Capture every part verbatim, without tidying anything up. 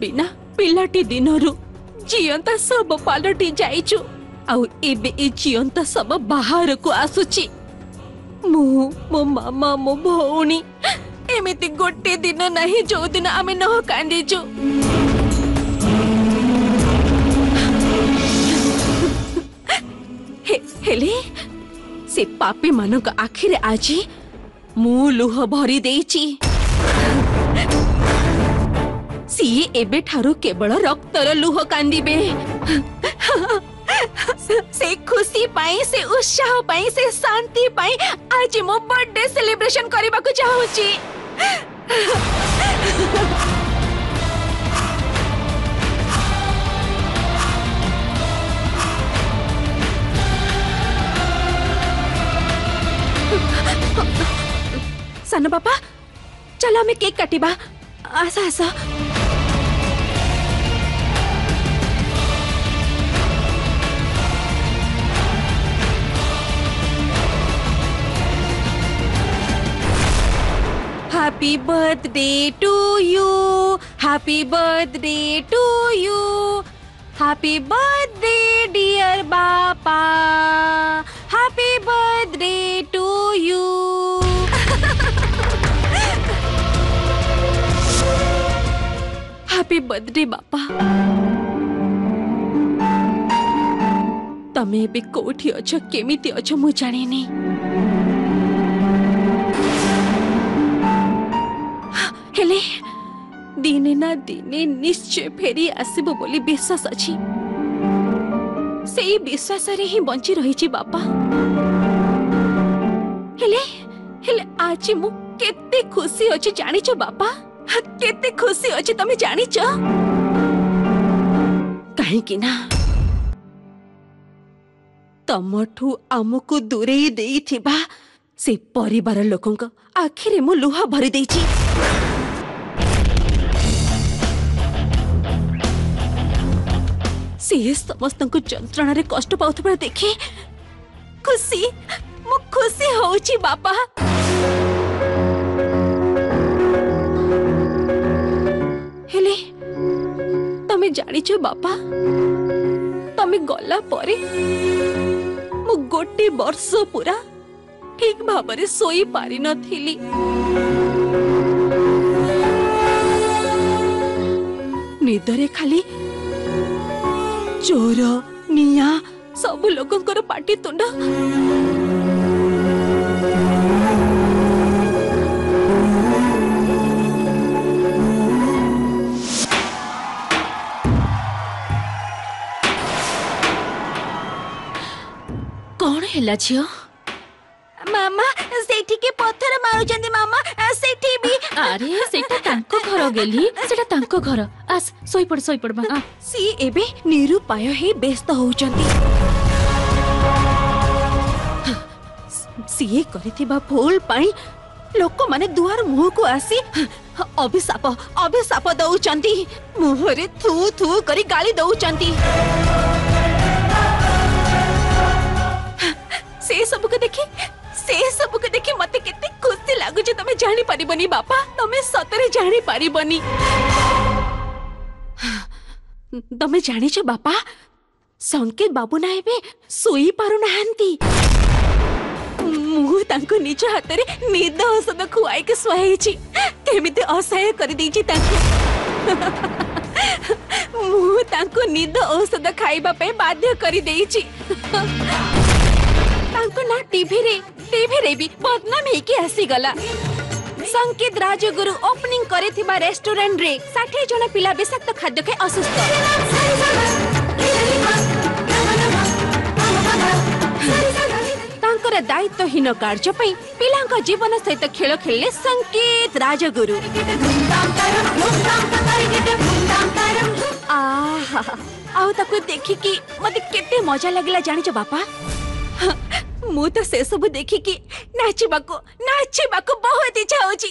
बिना पिलाटी दिनरू जियंता सब पालटी जाइचु आउ एबे ए जियंता सब बाहर को आसुची मु मो मामा मो भौणी एमिति गोटे दिन नहीं जो दिन आमे न कांदीचु हे हेले से पापी मानक आखिरे आजी मु लुह भरी देइची सीए एबे ठारू केवल रक्तर लुह कांदिबे से खुशी पाई से उत्साह पाई से शांति पाई आज मो बर्थडे सेलिब्रेशन करबा को चाहूची सान बापा चलो हमें केक काटिबा आसा आसा Happy birthday to you, happy birthday to you, happy birthday dear Bapa, happy birthday to you. Happy birthday Bapa. तमे भी कोठी अच्छ केमिति अच्छ मु जाने नहीं हेले दिने ना दिने निश्चय फेरी आसीबो बोली विश्वास अछि सेही विश्वास रे ही बंची रही छी बापा हेले हेले आज मु केते खुशी अछि जानि छ बापा केते खुशी अछि तमे जानि छ काहे कि ना तमठू आमको दूरे देई थिबा से परिवार लोकंक आखिरे मु लुहा भरी देई छी से समस्त जंत्रणा रे कष्ट पाउथबा देखि खुशी मु खुशी होउची बापा हेले तमे जानि छ बापा तमे गला परे मु गोटे वर्ष पूरा ठीक भाबरे सोई पारि नथिली निदरे खाली चोर निया सब लोकंकर पाटी तुंड कौन हैला छियो मामा सेठी के पत्थर मारू चंदी मामा सेठी भी अरे सेटा तांको घर गेली सेटा तांको घर आस सोई पड़ सोई पड़ बा सी एबे निरुपाय हे व्यस्त होउचंती सी करिथिबा भूल पाई लोक माने दुआर मुह को आसी अभिशाप अभिशाप दउचंती मुहरे थू थू करी गाली दउचंती से सब को देखि से सब को देखि मते केते खुशी लागु जे तमे जानि परिबनी बापा तमे सतरे जानि परिबनी तमे जानि छ बापा संकेत बाबू ना हेबे सोई पारु नाहंती मु तांको निज हाथ रे निद औषध खुआई के सुहाई छी केमिते असहाय कर दी छी तांको मु तांको निद औषध खाइबा पे बाध्य कर देई छी तांको ना टीवी रे टीवी रे भी बदनाम हे के आसी गला संकेत राजगुरु ओपनिंग करे थिबा रेस्टोरेंट रे साठ जण पिला विषाक्त खाद्य खाई असुस्थ तांकर दायित्वहीन कार्य पई पिलांका जीवन सहित खेल खेलले संकेत राजगुरु आहा आउ ताको देखि कि मते केते मजा लागला जानि छ बापा मु तो से सब देखि कि नाचिबाको नाचिबाको बहुत इच्छा होची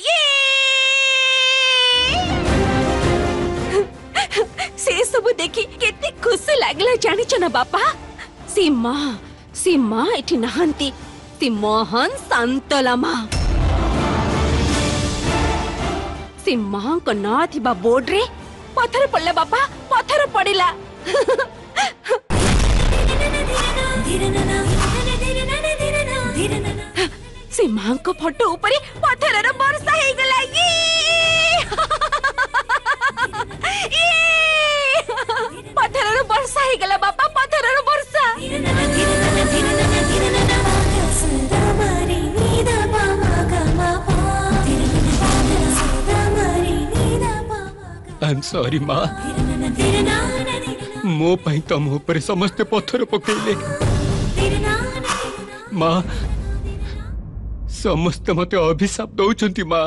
से सब देखि केते खुशी लागला जानि छ ना बापा सी मां सी मां एठी नहंती सी मोहन संतला मां सी मां को ना थिबा बोर्ड रे पत्थर पड़ला बापा पत्थर पड़िला से मां को फोटो ऊपर पत्थर रो वर्षा हे गला पत्थर रो वर्षा हे गला बापा पत्थर रो वर्षा आई एम सॉरी माँ मो पई तम ऊपर समस्त पत्थर पकेले माँ समस्त मते अभिशाप दौचंती माँ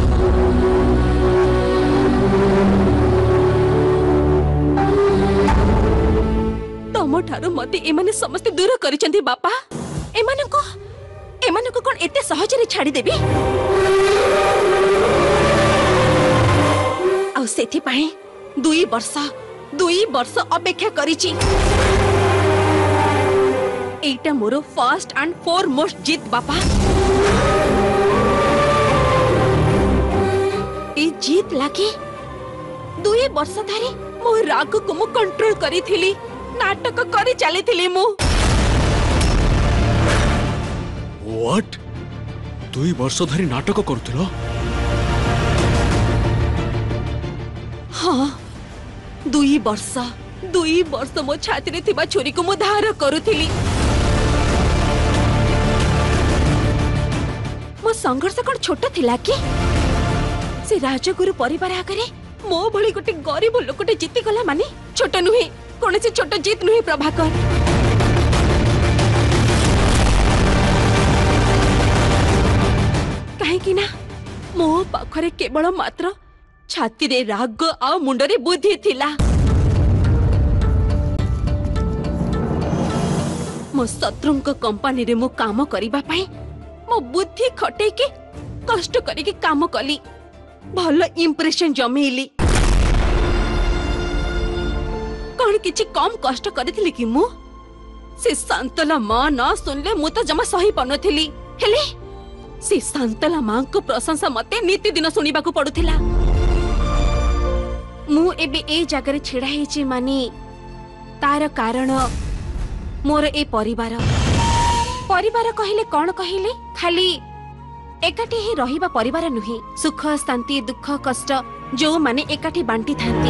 तम ठारू मते एमाने समस्त दूर करिसंती बापा एमाने को एमाने को कोन एते सहज रे छाडी देबी आ सेथि पाई दुई वर्ष दुई वर्ष अपेक्षा करिछि एटा मोर फर्स्ट एंड फोरमोस्ट जीत बापा ए जीत लागे दुई वर्ष धरि मो राग को मु कंट्रोल करी थिली नाटक करी चली थिली मु व्हाट दुई वर्ष धरि नाटक करूथिलो हाँ दुई वर्ष दुई वर्ष मो छाती रे थिबा छोरी को मु धार करूथिली मो संघर्ष कोन छोट थिला कि से राजगुरु परिवार आगरे मो भली गोटे गरीब लोकटे जीति गला माने छोट नुहे कोन से छोट जीत नुहे प्रभाकर काहे कि ना मो पाखरे केवल मात्र छाती रे राग आ मुंडरे बुद्धि थिला मो शत्रुंक कंपनी रे मो काम करिबा पई मो बुद्धि खटे के कष्ट करी के काम कली भलो इंप्रेशन जमेली कौन किछि कम कष्ट करथिली कि मु से शांतला मां न सुनले मु तो जमा सही पनथिली हेले से शांतला मां को प्रशंसा मते नीति दिन सुनिबा को पडुथिला मु एबे ए जगह छिड़ा हेछि माने तार कारण मोर ए परिवार परिवार कहिले कौन कहिले खाली एकाठी ही रहिबा परिवार नुहे सुख शांति दुख कष्ट जो माने एकाठी बांटी थांती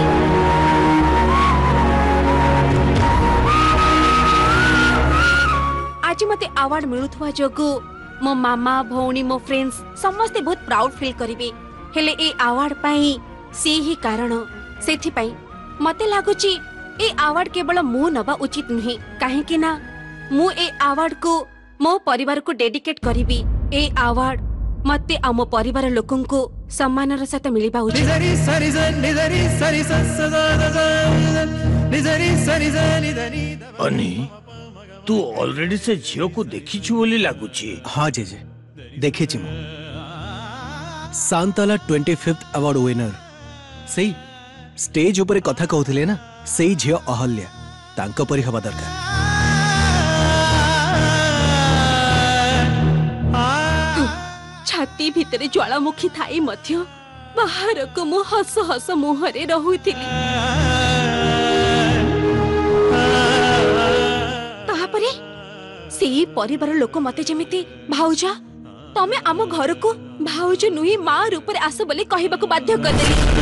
आज मते अवार्ड मिलुथवा जोगु मो मामा भौणी मो फ्रेंड्स समस्ते बहुत प्राउड फील करिवे हेले ए अवार्ड पाई से ही कारण सेथि पाई मते लागुची ए अवार्ड केवल मु नबा उचित नुहे काहे कि ना मु ए अवार्ड को मो परिवार को डेडिकेट करिवि ए अवार्ड मते आम परिवार लोकन को सम्मानर साथ मिलिबा उचित अनि तू ऑलरेडी से झियो को देखी छु बोली लागुची हाँ जेजे देखी छि मु सांतला पच्चीसवें अवार्ड विनर सही स्टेज ऊपर कथा कहउथिले ना सही झियो अहल्या तांको परि हवा दरकार छाती भितरे ज्वालामुखी थाई मध्य बाहर को मु हस हस मुहरे रहुथिली तापरे सेही परिवार लोक मते जेमिति भाउजा तमे आम घर को भाउज नुही मां रूप रे आस बोले कहबा को बाध्य कर देली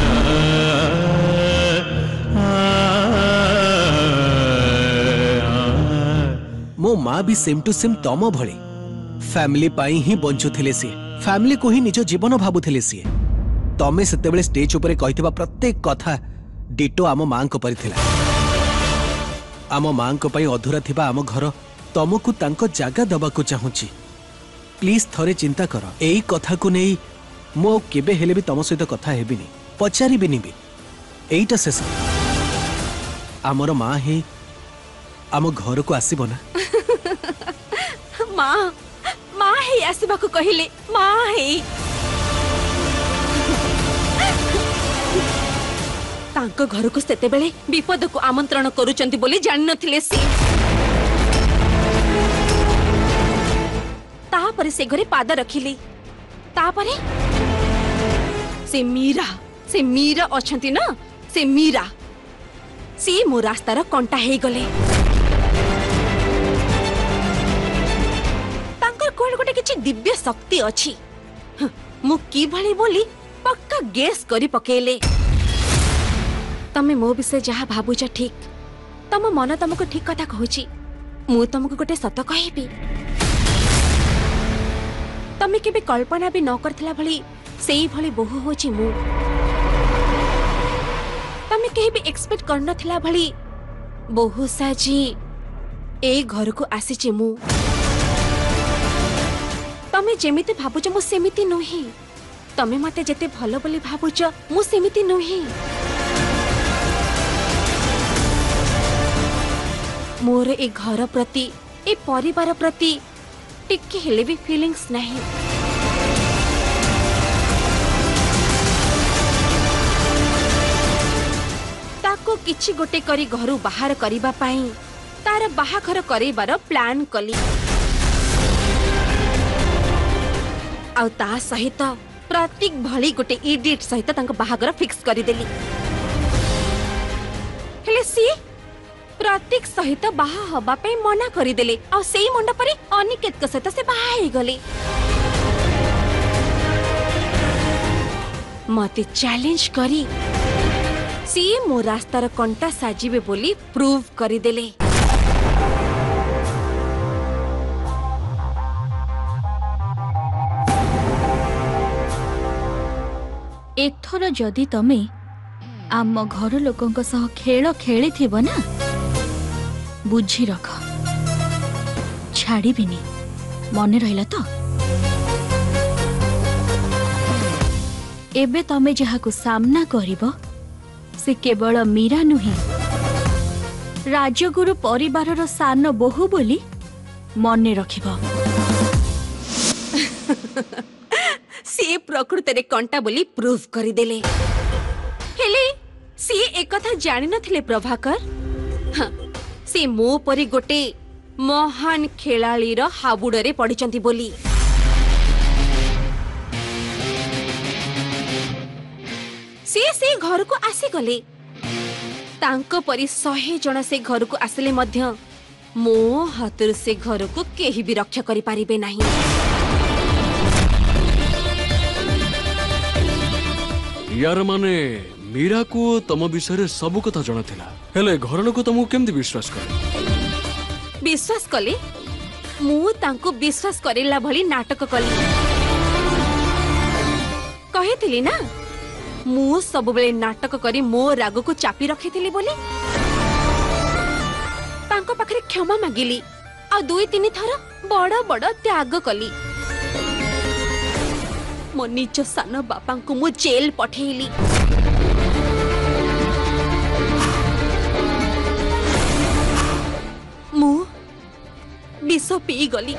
मो माँ भी सेम टू सेम तम भली फैमिली पाई ही बंचुथिले सी फैमिली को ही निज जीवन भाबुथिले सी तमे सेतेबेले स्टेज ऊपर कहितबा प्रत्येक कथा डिटो आम मां को परिथिला आम मां को पई अधूरा थिबा आम घर तमको तांको जागा दबा को चाहूची प्लीज थरे चिंता कर एई कथा को नै मो केबे हेले भी तम सहित कथा हेबिनी पचारि बिनी भी एईटा शेष आमर मां हे आम घर को आसीबो ना मां मां हे आसीबा को कहिले मां हे तांको घर को सेते बेले विपद को आमंत्रण करूचंती बोली जानि नथिले सी तापरे से घरे पाद रखिले तापरे से मीरा से मीरा अछंती ना से मीरा सी मो रास्तार कंटा हे गले। तांकर कोल गोटे किछि दिव्य शक्ति अछि। हं, मु की भली बोली पक्का गेस करी पकेले। तमे मो विषय जहा भाबुछ ठीक, तम मन तुमको ठीक कथा कहूची। मु तुमको गोटे सत कहबी, तमे केबे कल्पना भी न करथिला भली सेई भली बहु होची मु। तमे केही भी एक्सपेक्ट कर नथिला भली बहु साजी ए घर को आसीची मु। तमे जेमिति भाबुछ मु सेमिति नही। तमे मते जेते भलो बोली भाबुछ मु सेमिति नही। मोर ए घर प्रति ए परिवार प्रति टिके हेले भी फीलिंग्स नहीं। ताको किछि गोटे करी घरु बाहर करिबा पाई तार बाहाघर करेबार प्लान कली। आउ ता सहित प्रतीक भली गोटे इडियट सहित तांको बाहाघर फिक्स करी देली। हेले सी प्रतीक सहित बाहा हबा पे मना करी देले। आ सेई मंडपरे अनिकेत के सहित से बाहा हे गले। मते चैलेंज करी सी मो रास्तार कंटा साजिबे बोली प्रूव करी देले। एथर जदि तमे आम घर लोकंक सह खेल खेली थिबो ना, बुझी रख छाड़ीबिनी। मन रहिला तो एबे तमे जहाकु सामना करिबो से केवल मीरा नुहे, राजगुरु परिवारर सान बहु बोली मन रखिबो। सी प्रकृति रे कंटा बोली प्रूव करी देले। हेले सी एक कथा जानि नथिले प्रभाकर। हाँ, से मो परी गोटे महान खेलाड़ी रो हाबुडरे पड़िचंती बोली। से से घर को आसी गले। तांको परी सहे जण से घर को आसले मध्य मो हाथर से घर को केही भी रक्षा करि पारिबे नाही। यार माने मीरा को तम विषय सब कथा जଣା थिला, हेले घर लोक तुमको केमती विश्वास करे? विश्वास कले मु तांको विश्वास करेला भली नाटक कली। कहिथिली ना मु सब बेले नाटक करी मो राग को चापी रखिथिली बोली। तांको पाखरे क्षमा मागिली आ दुई तीन थर बड़ बड़ त्याग कली। मो निज सान बापा को मु जेल पठेली। मु विष पी गली।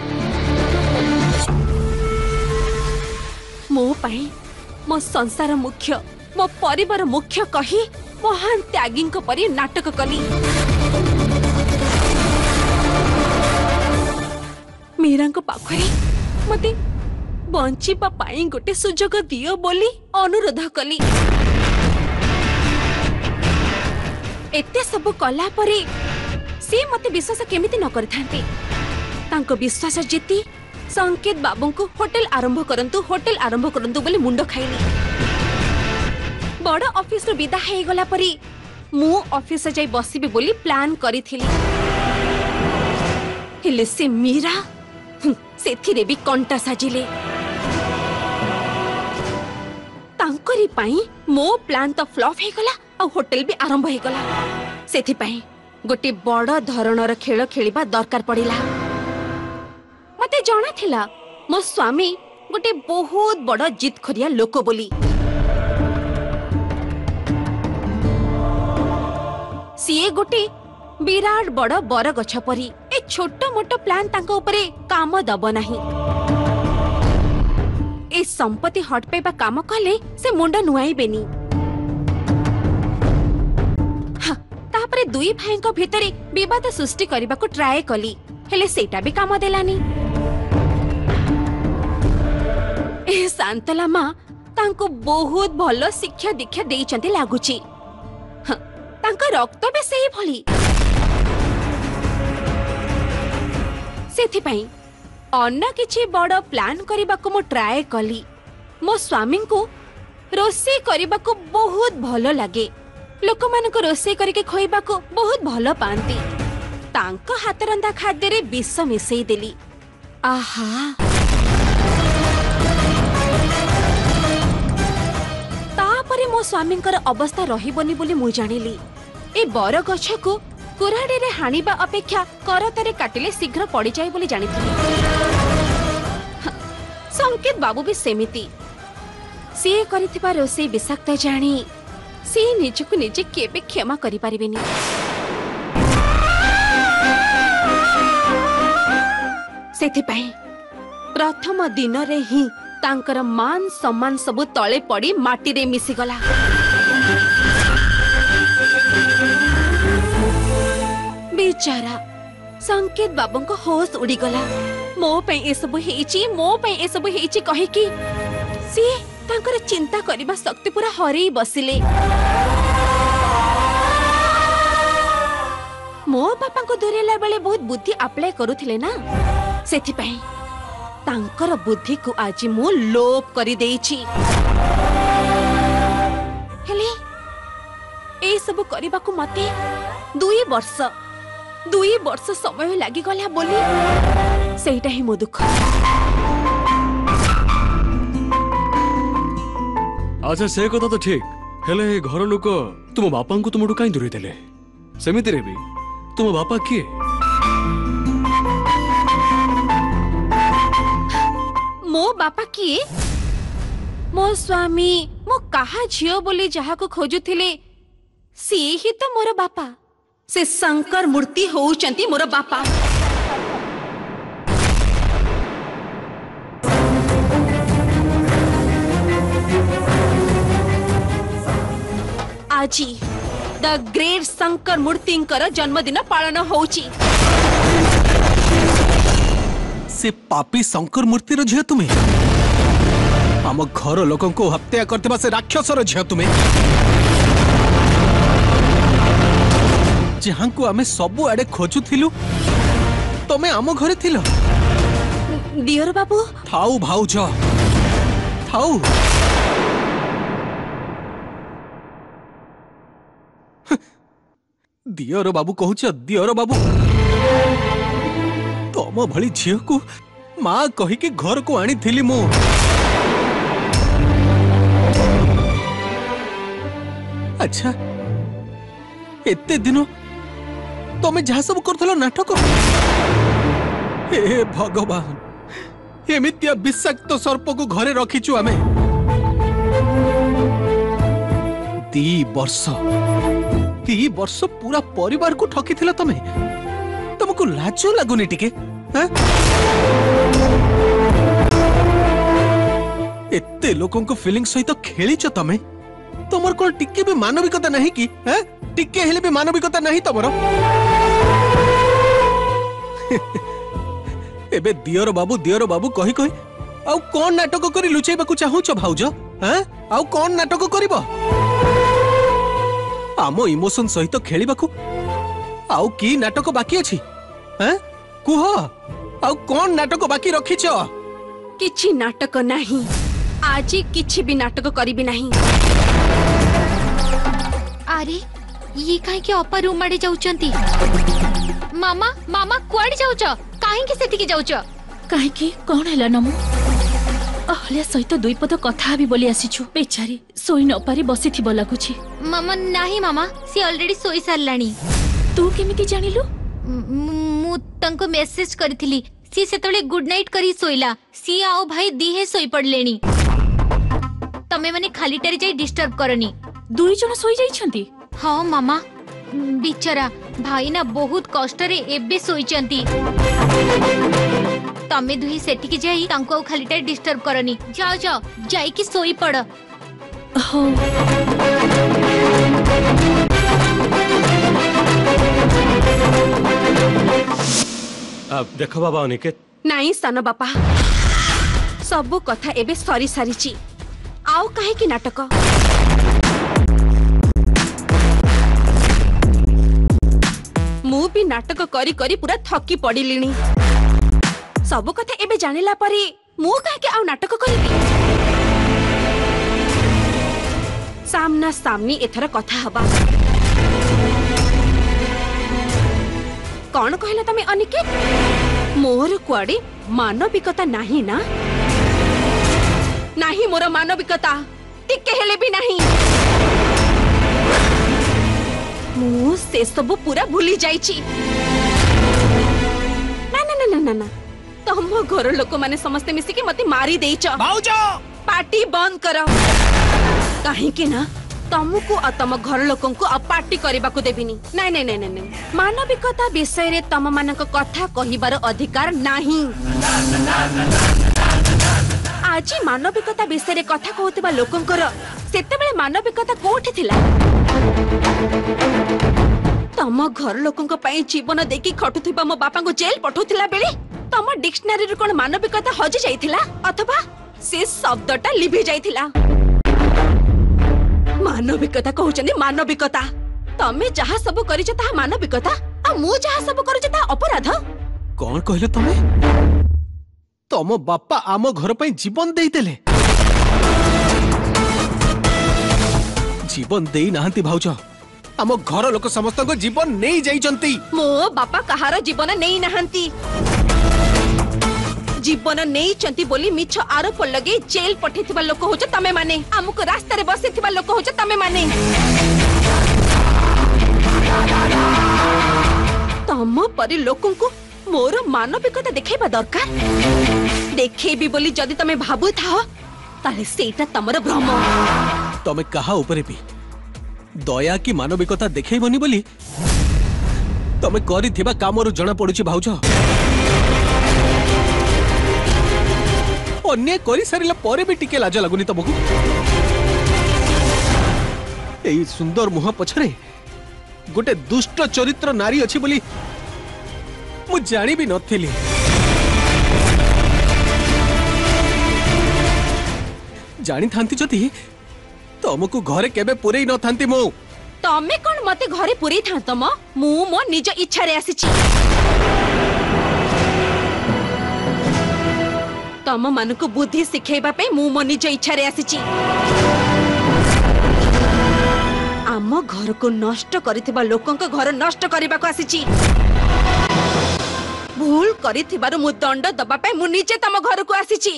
मो पाई मो संसार मुख्य मो परिवार मुख्य कही महान त्यागी परी नाटक कली। मीरा पाखरे मते बंचिबा पाई गोटे सुजोग दियो बोली अनुरोध कली। एते सब कला परे से मते विश्वास केमिति न करथांते। तांको विश्वास जीती संकेत बाबू को होटल आरंभ करंतु होटल आरंभ करंतु बोली मुंड खाइली। बड़ ऑफिस रो विदा हे गला परी मु ऑफिस जाई बसिबे बोली प्लान करिथिली। हेले से मीरा सेथिरे भी कंटा साजिले। तांकरी पाई मो प्लान तो फ्लॉप हे गला और होटल भी आरंभ हे गला। सेथि पाई गोटे बड़ धरणर खेल खेलिबा दरकार पड़िला। मते जाना थिला मो स्वामी गोटे बहुत बड़ जिद खरिया लोक बोली। सीए गोटे विराट बड़ बर गछ परी ए छोट मोट प्लान तांको ऊपरे काम दब नाही। ए संपत्ति हट पेबा काम कले से मुंड नुआइबेनी। हाँ, तापरे दुई भाईको भितरे विवाद सृष्टि करबा को ट्राई कली, हेले सेटा भी काम देलानी। ए शांतला माँ तांको बहुत भलो शिक्षा दीक्षा देइचंती लागुची। तांका रक्त भी सही भली सेथिपाई अन्य किछि बड़ प्लान करबाको मो ट्राए कली। मो स्वामी को रोषे करबाको बहुत भलो लागे। लोक मान को रोषे करके खोइबाको बहुत भलो पांती। तांका हाथ रंधा खाद्य रे विष मिसई देली। आहा तापरे मो स्वामींकर अवस्था रहिबनी बोली मु जानिली। ए बर गछ को कुराड़ी रे हानिबा अपेक्षा करतारे काटिले शीघ्र पड़ी जाय बोली जानिथिली। संकेत बाबू भी सेमिति सी करिथिबा रोषे विषाक्त जानी सी निजको निजे केबे क्षमा करि परिबेनी। सेथिपाई प्रथम दिन रे ही तांकर मान सम्मान सबु तळे पड़ी माटी रे मिसी गला। बेचारा संकेत बाबू को होश उड़ी गला। मो पे ए सब हेची मो पे ए सब हेची कहे कि सी तांकर चिंता करिबा शक्ति पूरा हरेई बसिले। मो बापा को धरेला बेले बहुत बुद्धि अप्लाई करूथिले ना सेथिपाई तांकर बुद्धि को आज मु लोप करी देइछि। हेले ए सब करिबा को मते दुई वर्ष दुई वर्ष समय लागि गला बोली सेटा ही मो दुख। अच्छा से कथा तो ठीक हेले घर लोक तुम बापा को तुमठू कहीं दूरी देले सेमिति रे भी तुम बापा किए? मो बापा किए? मो स्वामी मो कहा झियो बोली जहा को खोजुथिले सी ही तो मोर बापा। से शंकर मूर्ति होउचंती मोर बापा। आजी द ग्रेट शंकर मूर्तिंकर जन्मदिन पालन होउची। से पापी शंकर मूर्ति रो झियो तुमे आम घर लोक को हत्या करते से राक्षस रो झियो तुमे जहां को आमे सबु आडे खोजु थिलु तमे आम घरे थिलो। दियर बाबू थाउ भाउज थाउ दियर बाबू कहूच दियर बाबू तम भली झियो को माँ कही कि घर को आनी थिली मु। अच्छा एते दिन तमे जहा सब करथलो नाटक हे भगवान एमितिया विषाक्त सर्प को घरे रखीचु आमे दी वर्ष दी वर्ष पूरा परिवार को ठकी थिला तमे तुमको लाजो लागुनी टिके हाँ? एते लोगों को फीलिंग सहित तो खेलीच तमे तुमर कोन टिके भी मानविकता नहीं की हाँ? टिके हेले भी मानविकता नहीं तमरो। एबे दियर बाबू दियर बाबू कही कही आउ कौन नाटक करी लुचेबा को चाहूच भाउज हाँ? आउ कौन नाटक करिबो आमो इमोशन सहित खेलिबा को आउ की नाटक बाकी अछि हैं कुह आउ कौन नाटक बाकी रखिछ? किछि नाटक नहीं आज किछि भी नाटक करिबि नहीं। अरे ये काहे के अपा रूम आडे जाउचंती? मामा मामा कुआडे जाउच? काहे के सेठी के जाउच? काहे की कोन हैला नमु अहल्या सहित दुई पद कथा भी बोली आसीछु। बेचारी सोई न पारी बसी थिबो लागुछि। मामा नाही मामा सी ऑलरेडी सोई सारलाणी। तू केमिति जानिलु? मु तंको मेसेज करथिली सी सेतले गुड नाइट करी सोइला सी आओ भाई दिहे सोई पडलेनी तमे माने खाली टारी जाई डिस्टर्ब करनी। दुई जण सोई जाइछंती? हाँ मामा बिचारा भाई ना बहुत कष्ट रे एबे सोईचंती तमे दुही सेठी के जाई तांको खाली टारी डिस्टर्ब करनी। जाओ जाओ जाई की सोई पड़। हो अब देखो बाबा अनिकेत नहीं सान बापा सबु कथा एबे सरी सारिची आओ काहे की नाटक मु भी नाटक करी करी पूरा थकी पड़िलिनी। सब कथा एबे जानिला परे मु काहे आउ नाटक करिबी। सामना सामनी एथर कथा हबा। कौन कहला तमे अनिकेत? मोर कुआडे मानविकता नाही ना? नाही मोर मानविकता टिके हेले भी नहीं। मु से सब पूरा भूली जाइची। ना ना ना ना ना ना तम घर लोक माने समस्ते मिसी के मते मारी देइछ। भाऊजो पार्टी बंद करो। काहे के ना तमको आ तम घर लोकन को पार्टी करबा को देबिनी। नहीं नहीं नहीं नहीं मानविकता विषय रे तम मानक कथा कहिबार अधिकार नाही। आज मानविकता विषय रे कथा कहउतबा लोकंकर सेते बेले मानविकता कोठी थिला? तम घर लोकंक पई जीवन देखि खटुथिबा मो बापा को जेल पठौथिला बेले तम डिक्शनरी रे कोन मानविकता हजि जाइथिला अथवा से शब्दटा लिभि जाइथिला? मानविकता कहउचनी मानविकता। तमे जहा सब करिछ ता मानविकता आ मु जहा सब करिछ ता अपराध। कौन कहले तमे? तम बापा आम घर पे जीवन देई देले। जीवन देई नाहंती भाऊजो। आम घर लोक समस्त को जीवन नहीं जाइचंती। मो बापा कहार जीवन नहीं नाहंती। जीवन नहीं चंती बोली मिछ आरोप लगे जेल पठेथिबा लोक होछ तमे माने। हमको रास्ता रे बसेथिबा लोक होछ तमे माने। तम परि लोकन को मोर मानविकता देखेबा दरकार। देखेबी बोली जदी तमे भाबु थाओ ताले सेटा तमर भ्रम। तमे कहा ऊपर भी दया की मानविकता देखेबनी बोली तमे करिथिबा कामरु जणा पडुची भाऊजो। अन्याय करी सारिला परे भी टिके लाज लागुनी तमको। एई सुंदर मुह पछरे गोटे दुष्ट चरित्र नारी अछि बोली मु जानी भी नथिली। जानी थांती जति तमको घरे केबे पुरेई न थांती मो। तमे कोन मते घरे पुरेई थांतम? मु मो निज इच्छा रे आसीची। तम मानको बुद्धि सिखेबा पे मु मो निज इच्छा रे आसीची। आम घर को नष्ट करिथिबा लोकंक घर नष्ट करबा को आसीची। भूल करिथिबारु मु दंड दबा पे मु निजे तम घर को आसीची।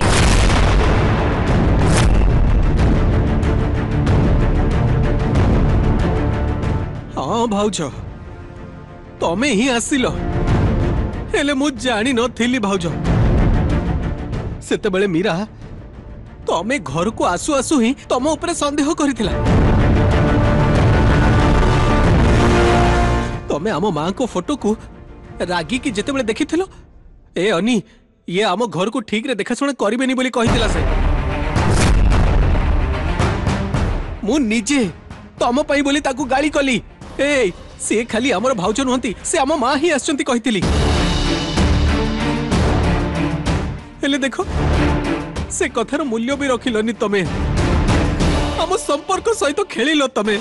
हाँ भाऊजो तमे ही आसिल हेले मु जानी नथिली भाऊजो। सेते बेले मीरा तमे घर को आसु आसु ही तम ऊपर संदेह करिथिला। तमे आम मां को फोटो को रागी की जेते बेले देखिथिलो ए अनी ये आम घर को ठीक रे देखाशुଣା करिबेनी बोली कहिथिला से। मु निजे तम पई बोली ताकू गाली कली। ए से खाली हमर भाउजो नहंती से आम मां ही आछंती कहिथिली। हेले देखो से कथार मूल्य भी रखिलनी तमे। हम संपर्क सहित खेलिलो तमे।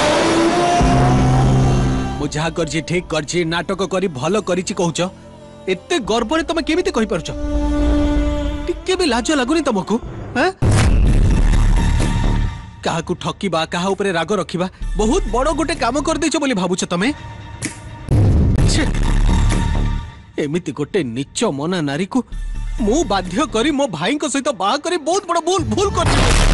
मु जहा करजी ठीक करजी नाटक करी भलो करिची कहउछ। एते गर्व रे तमे केमिति कहि परछ? टिके भी लाज लागुनी तमको? हैं काहा को ठकीबा काहा ऊपर राग रखिबा बहुत बड़ गोटे काम कर देछ बोली भाबुछ तमे। एमिति गोटे नीच मना नारी को मु बाध्य करी मो भाई को सहित बाहा करी बहुत बड़ भूल भूल कर।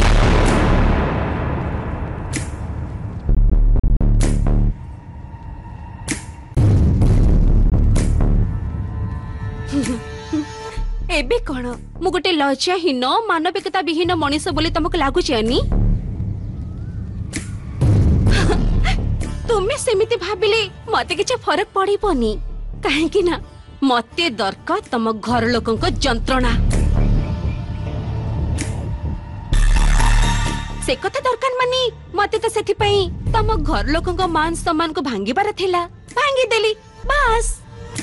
एबे कौन मु गोटे लज्जाहीन मानविकता विहीन मनीष बोली तुमको लागुची अनी? तुम्हें सेमिति भाबिले मते किछ फरक पड़िबनी। काहे ना मते दरकार तम घर लोकन को जंत्रणा। से कथा दरकार मानी मते तो सेथि पई तम घर लोकन को मान सम्मान को भांगीबार थिला भांगी देली बस।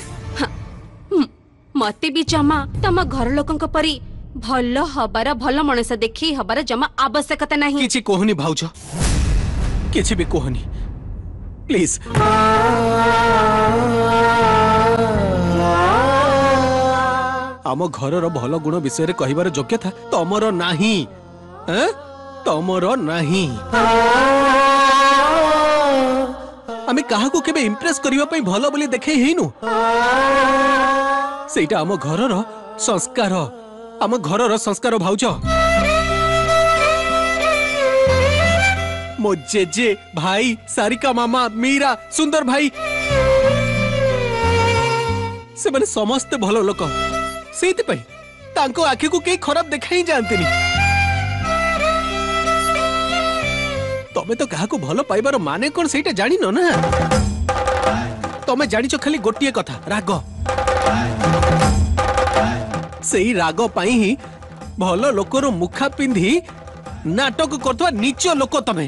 मते भी जमा तम घर लोकन को परी भल हबार भल मनुष्य देखी हबार जमा आवश्यकता नहीं। किछि कोहनी भाउजो किछि भी कोहनी प्लीज। आम घर भल गुण विषय कहबार योग्यता तमर नाही हैं? तमर नाही आमे काहाकू केबे इम्प्रेस करिवा पई भलो बोली देखे हिनु सेटा आम घरर संस्कार आम घरर संस्कार भाउज मो जेजे भाई सारिका मामा मीरा सुंदर भाई से माने समस्त भलो लोक सेति पई तांको आखि को के खराब देखाई जानतेनी तमे तो काहा को भलो पाइबार माने कोन सेटा जानि न ना तमे जानिचो खाली गोटिए कथा राग सेई राग पाई ही भलो लोकर मुखा पिंधी नाटक करथवा नीच लोक तमे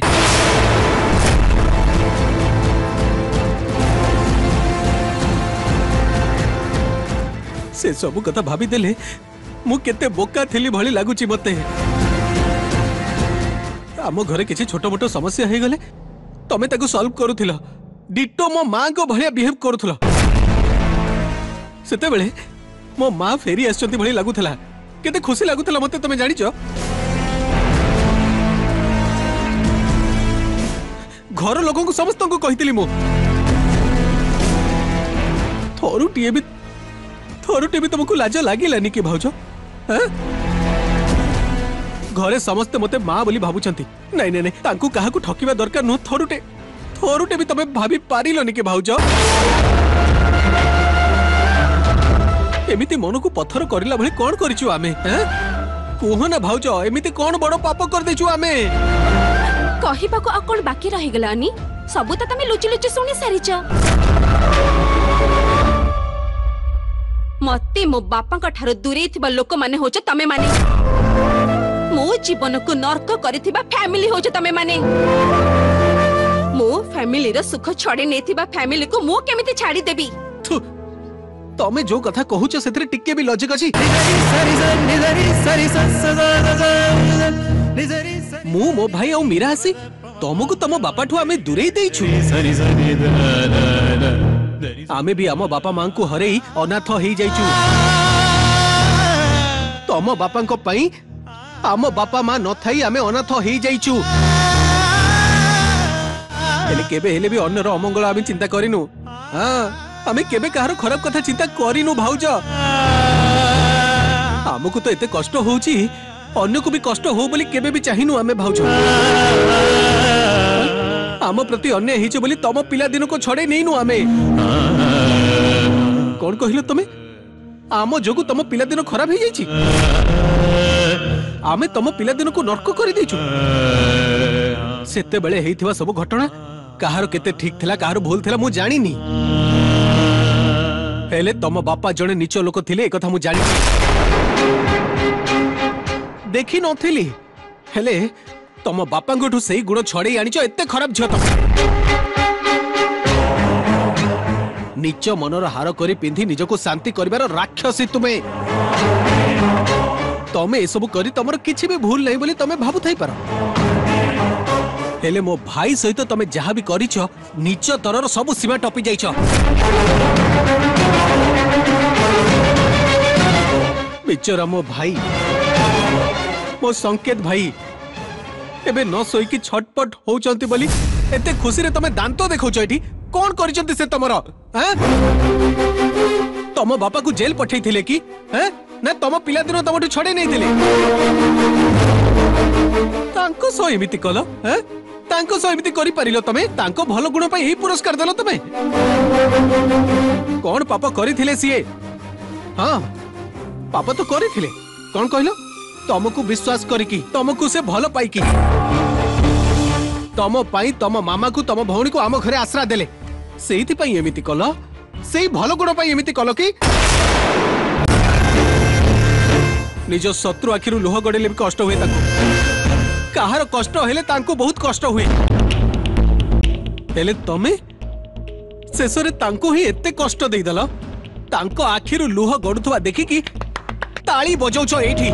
से सब कथा भाभी देले मु केते बोका थिली भली लागुची मते आम घरे किसी छोट मोट समस्या हे गले तमे ताकू सॉल्व करूथिला डिटो मो मां को भलिया बिहेव करूथिला सेते बेले मो मां फेरी आछंती भली लागुथिला केते खुशी लागुथिला मते तमे जानिचो घर लोगों को समस्त को कहितली मो थोरुटिए भी थोरुटे भी तुमको लाज लागिलानी कि भाउज हैं घरे समस्त मते मां बोली भाबुचंती नहीं नहीं नहीं तांकू काहाकू ठकिबा दरकार नु थोरुटे थोरुटे भी तमे भाबी पारिलोनी कि भाउज एमिति मन को पत्थर करिला भली कोन करिचु आमे हैं कोह ना भाउज एमिति कोन बड़ो पाप कर देचु आमे कहिबा को आ कोन बाकी रहि गलानी सब त तमे लुचि लुचि सुनी सारिच मते मो बापा का ठारो दूरे थिबा लोक माने होच तमे माने मो जीवन को नरक करिथिबा फैमिली होच तमे माने मो फैमिली रो सुख छडे नेथिबा फैमिली को मो केमिति छाडी देबी थु तमे जो कथा कहूच सेतरे टिके भी लॉजिक अछि मु मो भाई औ मीरा आसी तमको तम बापा ठु आमे दूरे देइछु आमे भी आम बापा मां को हरई अनाथ हो जाइचु तम बापा को पई आम बापा मां न थाई आमे अनाथ हो जाइचु हेले केबे हेले भी अन्यर अमंगल आमे चिंता करिनु हां आमे केबे कहारो खराब कथा चिंता करिनु भाउज हमको तो एते कष्ट होउची अन्य को भी कष्ट हो बोली केबे भी चाहिनु आमे भाउज आम प्रति अन्य हिचे बोली तम पिला दिन को छड़े नहींनु आमे कौन कहिलो तमे आम जोगु तम पिला दिन खराब हो जाइछि आमे तम पिला दिन को नरक करि देछु सेते बेले हेइथिबा सब घटना कहारो केते ठीक थिला कहारो भूल थिला मु जानिनी हेले तम बापा जणे नीच लोक थिले एकथा मु जानि देखि नथिली हेले तम बापा गोठु सही गुण छड़े आनिच एते खराब झियो तम नीच मनर हार करी पिंधि निजको शांति करिवार राक्षसी तुमे तमे ए सब करी तमर किछि भी भूल नहीं बोली तमे भाबु थाई पार हेले मो भाई सहित तमे जहा भी करिछ नीच तरर सब सीमा टपी जाइछ बिचरा मो भाई मो संकेत भाई एबे न सोई की छटपट होचंती बोली एते खुशी रे तमे दांतो देखौछ एठी कोन करिसंती से तमरो हैं तम बापा को जेल पठै थिले की हैं ना तम पिला दिन तमठु छडे नै दिले तांको सो एमिति कलो हैं तांको सो एमिति करि परिलो तमे तांको भलो गुण पई एही पुरस्कार देलो तमे कोन पाप करि थिले सिए हां पाप तो करि थिले कोन कहलो तमको विश्वास करिकी तमको से भलो पाइकी तम पाई तम मामा को तम भौणी को आम घरे आश्रा देले सेहिति पाई एमिति कलो सेही भलो गुण पाई एमिति कलो की निज शत्रु आखिरु लोह गडेले भी कष्ट हुए ताको काहार कष्ट हेले तांको बहुत कष्ट हुए हेले तमे शेषरे तांको ही एते कष्ट देई दलो तांको आखिरु लोह गडुथवा देखि की ताली बजाउछ एठी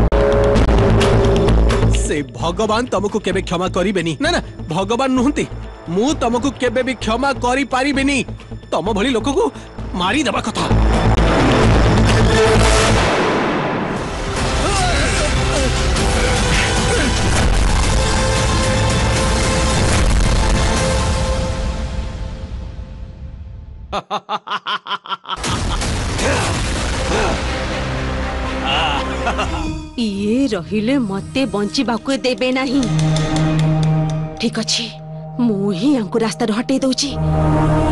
से भगवान तुमको केबे क्षमा करिबेनी ना ना भगवान नुहंती मु तुमको केबे भी क्षमा करि पारिबेनी तम भली लोक को मारी दबा कथा ଇଏ ରହିଲେ ମତେ ବଞ୍ଚିବାକୁ ଦେବେ ନାହିଁ। ଠିକ ଅଛି, ମୁଁ ହିଁ ୟାଙ୍କୁ ରାସ୍ତାରୁ ହଟେଇ ଦଉଛି।